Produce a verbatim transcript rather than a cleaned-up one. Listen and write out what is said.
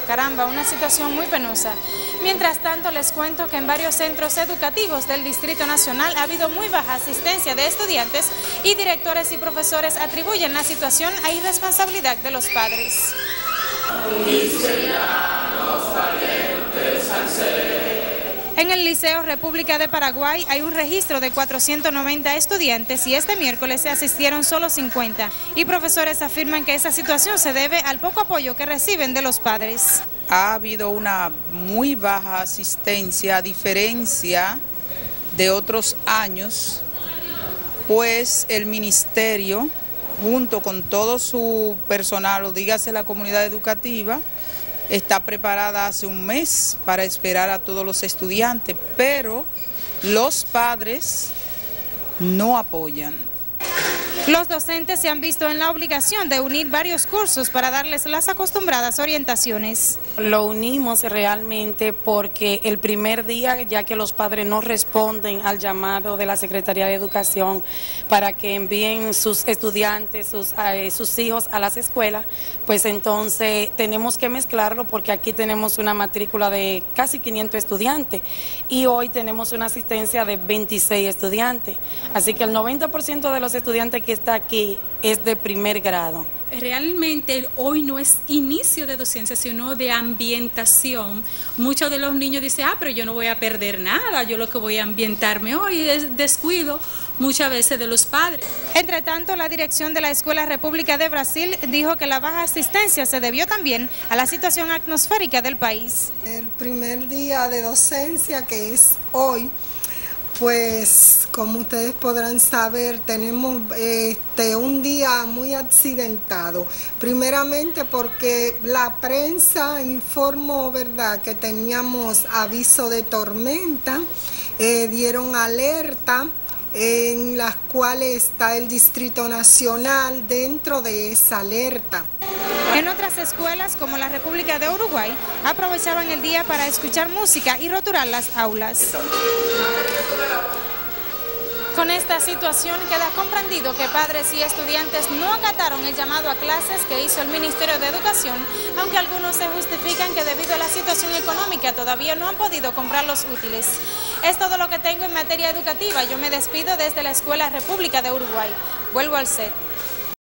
caramba, una situación muy penosa. Mientras tanto, les cuento que en varios centros educativos del Distrito Nacional ha habido muy baja asistencia de estudiantes y directores y profesores atribuyen la situación a irresponsabilidad de los padres. En el Liceo República de Paraguay hay un registro de cuatrocientos noventa estudiantes y este miércoles se asistieron solo cincuenta. Y profesores afirman que esa situación se debe al poco apoyo que reciben de los padres. Ha habido una muy baja asistencia, a diferencia de otros años, pues el ministerio, junto con todo su personal, o dígase la comunidad educativa, está preparada hace un mes para esperar a todos los estudiantes, pero los padres no apoyan. Los docentes se han visto en la obligación de unir varios cursos para darles las acostumbradas orientaciones. Lo unimos realmente porque el primer día, ya que los padres no responden al llamado de la Secretaría de Educación para que envíen sus estudiantes, sus, eh, sus hijos a las escuelas, pues entonces tenemos que mezclarlo porque aquí tenemos una matrícula de casi quinientos estudiantes y hoy tenemos una asistencia de veintiséis estudiantes. Así que el noventa por ciento de los estudiantes que está aquí es de primer grado. Realmente hoy no es inicio de docencia, sino de ambientación. Muchos de los niños dicen, ah, pero yo no voy a perder nada, yo lo que voy a ambientarme hoy es descuido muchas veces de los padres. Entre tanto, la dirección de la Escuela República de Brasil dijo que la baja asistencia se debió también a la situación atmosférica del país. El primer día de docencia, que es hoy, pues como ustedes podrán saber, tenemos este, un día muy accidentado. Primeramente porque la prensa informó, ¿verdad?, que teníamos aviso de tormenta, eh, dieron alerta en las cuales está el Distrito Nacional dentro de esa alerta. En otras escuelas, como la República de Uruguay, aprovechaban el día para escuchar música y roturar las aulas. Con esta situación queda comprendido que padres y estudiantes no acataron el llamado a clases que hizo el Ministerio de Educación, aunque algunos se justifican que debido a la situación económica todavía no han podido comprar los útiles. Es todo lo que tengo en materia educativa. Yo me despido desde la Escuela República de Uruguay. Vuelvo al set.